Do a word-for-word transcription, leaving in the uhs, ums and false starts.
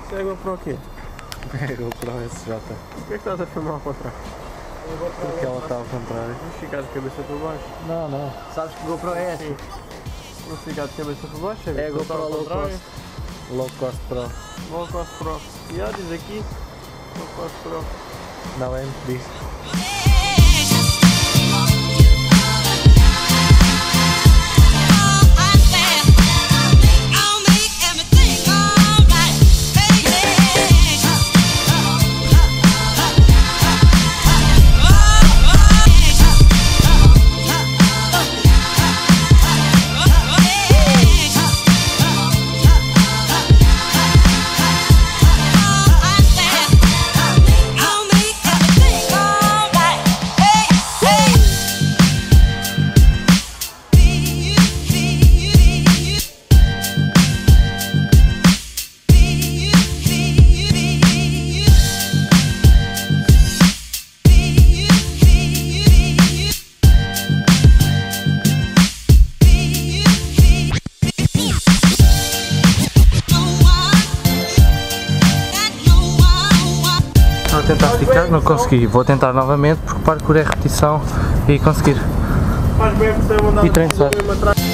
Isso é GoPro aqui? É GoPro S J. Por que estás a filmar ao contrário? Porque ela está ao contrário. Vamos ficar de cabeça por baixo? Não, não. Sabes que GoPro é essa? Vamos ficar de cabeça por baixo? É GoPro low cost. Low cost Pro. Low cost Pro. E já diz aqui, low cost Pro. Não é muito disso. Vou tentar ficar, não consegui. Vou tentar novamente porque parkour é repetição e conseguir. Faz bem por ter mandado E treino só.